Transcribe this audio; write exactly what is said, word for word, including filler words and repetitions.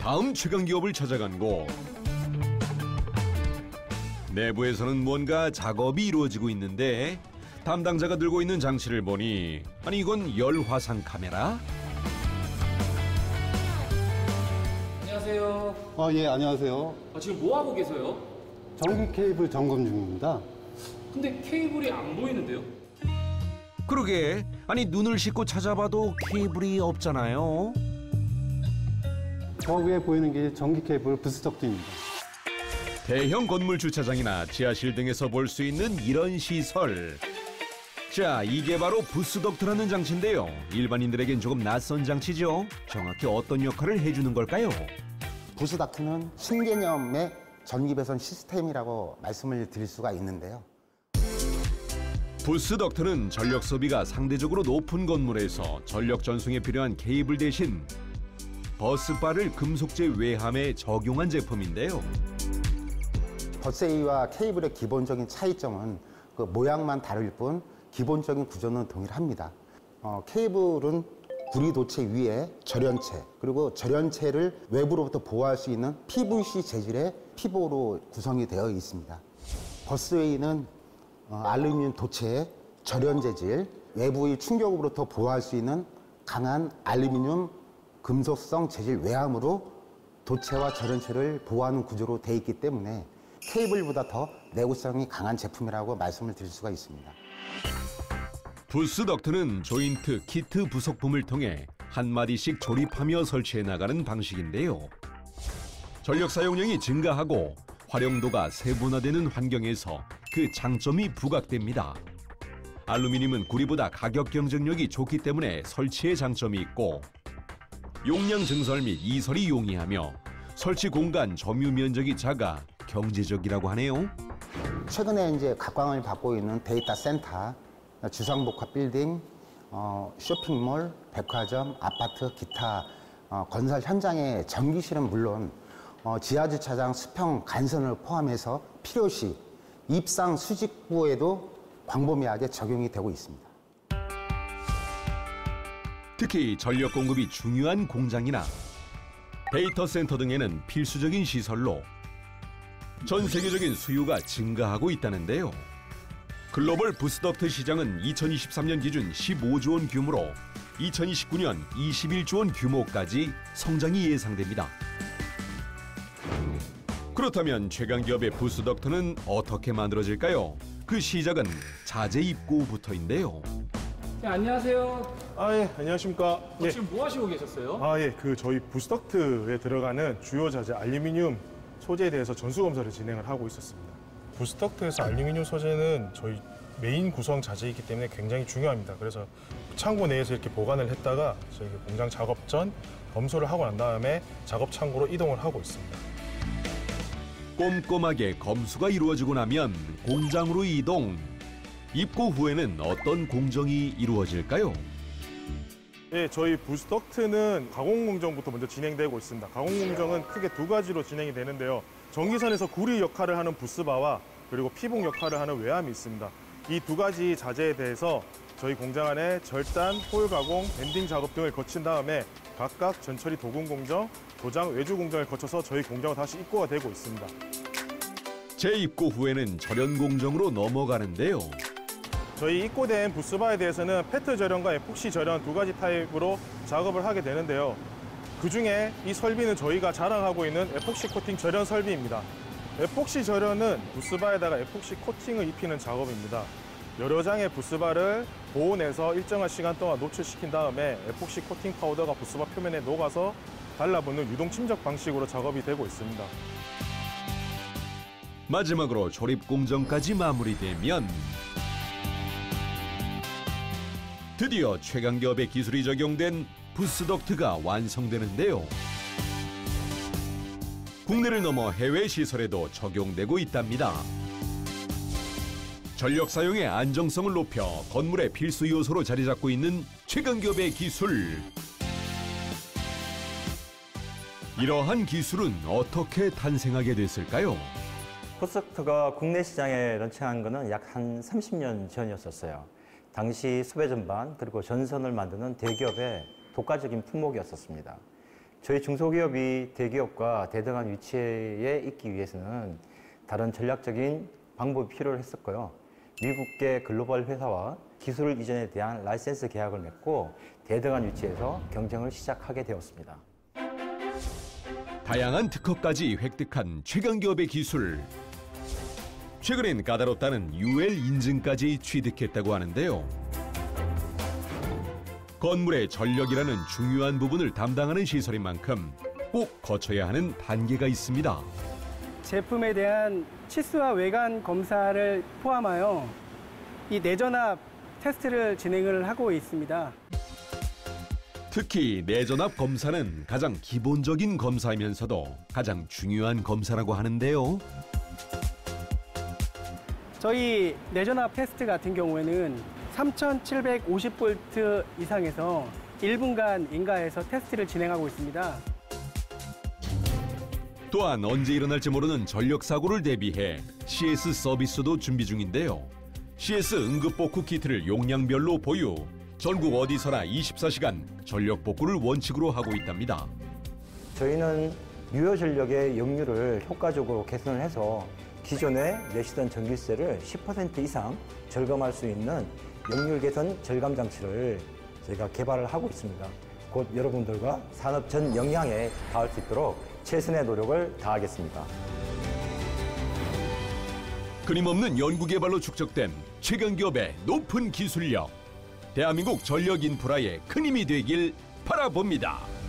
다음 최강 기업을 찾아간 곳. 내부에서는 뭔가 작업이 이루어지고 있는데 담당자가 들고 있는 장치를 보니 아니 이건 열화상 카메라? 안녕하세요. 아, 예, 안녕하세요. 아, 지금 뭐 하고 계세요? 전기 케이블 점검 중입니다. 근데 케이블이 안 보이는데요? 그러게 아니 눈을 씻고 찾아봐도 케이블이 없잖아요. 저 위에 보이는 게 전기 케이블 부스덕트입니다. 대형 건물 주차장이나 지하실 등에서 볼 수 있는 이런 시설. 자, 이게 바로 부스덕트라는 장치인데요. 일반인들에겐 조금 낯선 장치죠. 정확히 어떤 역할을 해주는 걸까요? 부스닥트는 신개념의 전기 배선 시스템이라고 말씀을 드릴 수가 있는데요. 부스덕트는 전력 소비가 상대적으로 높은 건물에서 전력 전송에 필요한 케이블 대신 버스바를 금속재 외함에 적용한 제품인데요. 버스웨이와 케이블의 기본적인 차이점은 그 모양만 다를 뿐 기본적인 구조는 동일합니다. 어, 케이블은 구리도체 위에 절연체, 그리고 절연체를 외부로부터 보호할 수 있는 피브이씨 재질의 피보로 구성이 되어 있습니다. 버스웨이는 어, 알루미늄 도체의 절연 재질, 외부의 충격으로부터 보호할 수 있는 강한 알루미늄 금속성 재질 외함으로 도체와 절연체를 보호하는 구조로 되어 있기 때문에 케이블보다 더 내구성이 강한 제품이라고 말씀을 드릴 수가 있습니다. 부스덕트는 조인트, 키트 부속품을 통해 한 마디씩 조립하며 설치해 나가는 방식인데요. 전력 사용량이 증가하고 활용도가 세분화되는 환경에서 그 장점이 부각됩니다. 알루미늄은 구리보다 가격 경쟁력이 좋기 때문에 설치의 장점이 있고 용량 증설 및 이설이 용이하며 설치 공간 점유 면적이 작아 경제적이라고 하네요. 최근에 이제 각광을 받고 있는 데이터 센터, 주상복합 빌딩, 어, 쇼핑몰, 백화점, 아파트, 기타 어, 건설 현장의 전기실은 물론 어, 지하주차장 수평 간선을 포함해서 필요시 입상 수직부에도 광범위하게 적용이 되고 있습니다. 특히 전력 공급이 중요한 공장이나 데이터 센터 등에는 필수적인 시설로 전 세계적인 수요가 증가하고 있다는데요. 글로벌 부스덕트 시장은 이천이십삼 년 기준 십오조 원 규모로 이천이십구 년 이십일조 원 규모까지 성장이 예상됩니다. 그렇다면 최강기업의 부스덕트는 어떻게 만들어질까요? 그 시작은 자재 입고부터인데요. 네, 안녕하세요. 아, 예, 안녕하십니까. 어, 예. 지금 뭐 하시고 계셨어요? 아, 예, 그 저희 부스덕트에 들어가는 주요 자재 알루미늄 소재에 대해서 전수 검사를 진행을 하고 있었습니다. 부스덕트에서 알루미늄 소재는 저희 메인 구성 자재이기 때문에 굉장히 중요합니다. 그래서 창고 내에서 이렇게 보관을 했다가 저희 공장 작업 전 검수를 하고 난 다음에 작업 창고로 이동을 하고 있습니다. 꼼꼼하게 검수가 이루어지고 나면 공장으로 이동. 입고 후에는 어떤 공정이 이루어질까요? 예, 저희 부스덕트는 가공 공정부터 먼저 진행되고 있습니다. 가공 공정은 크게 두 가지로 진행이 되는데요. 전기선에서 구리 역할을 하는 부스바와 그리고 피봉 역할을 하는 외함이 있습니다. 이 두 가지 자재에 대해서 저희 공장 안에 절단, 홀 가공, 밴딩 작업 등을 거친 다음에 각각 전처리 도금 공정, 도장 외주 공정을 거쳐서 저희 공장으로 다시 입고가 되고 있습니다. 재입고 후에는 절연 공정으로 넘어가는데요. 저희 입고된 부스바에 대해서는 페트 절연과 에폭시 절연 두 가지 타입으로 작업을 하게 되는데요. 그중에 이 설비는 저희가 자랑하고 있는 에폭시 코팅 절연 설비입니다. 에폭시 절연은 부스바에다가 에폭시 코팅을 입히는 작업입니다. 여러 장의 부스바를 보온해서 일정한 시간 동안 노출시킨 다음에 에폭시 코팅 파우더가 부스바 표면에 녹아서 달라붙는 유동 침적 방식으로 작업이 되고 있습니다. 마지막으로 조립 공정까지 마무리되면 드디어 최강기업의 기술이 적용된 부스덕트가 완성되는데요. 국내를 넘어 해외 시설에도 적용되고 있답니다. 전력 사용의 안정성을 높여 건물의 필수 요소로 자리 잡고 있는 최강기업의 기술. 이러한 기술은 어떻게 탄생하게 됐을까요? 부스덕트가 국내 시장에 런칭한 것은 약 한 삼십 년 전이었었어요. 당시 수배 전반 그리고 전선을 만드는 대기업의 독과적인 품목이었었습니다. 저희 중소기업이 대기업과 대등한 위치에 있기 위해서는 다른 전략적인 방법이 필요했었고요. 미국계 글로벌 회사와 기술 이전에 대한 라이센스 계약을 맺고 대등한 위치에서 경쟁을 시작하게 되었습니다. 다양한 특허까지 획득한 최강기업의 기술. 최근엔 까다롭다는 유엘 인증까지 취득했다고 하는데요. 건물의 전력이라는 중요한 부분을 담당하는 시설인 만큼 꼭 거쳐야 하는 단계가 있습니다. 제품에 대한 치수와 외관 검사를 포함하여 이 내전압 테스트를 진행을 하고 있습니다. 특히 내전압 검사는 가장 기본적인 검사이면서도 가장 중요한 검사라고 하는데요. 저희 내전압 테스트 같은 경우에는 삼천칠백오십 볼트 이상에서 일 분간 인가해서 테스트를 진행하고 있습니다. 또한 언제 일어날지 모르는 전력 사고를 대비해 씨에스 서비스도 준비 중인데요. 씨에스 응급복구 키트를 용량별로 보유, 전국 어디서나 이십사 시간 전력 복구를 원칙으로 하고 있답니다. 저희는 유효 전력의 역류를 효과적으로 개선을 해서 기존에 내시던 전기세를 십 퍼센트 이상 절감할 수 있는 역률 개선 절감 장치를 저희가 개발을 하고 있습니다. 곧 여러분들과 산업 전 영향에 닿을 수 있도록 최선의 노력을 다하겠습니다. 끊임없는 연구개발로 축적된 최강기업의 높은 기술력. 대한민국 전력 인프라의 큰 힘이 되길 바라봅니다.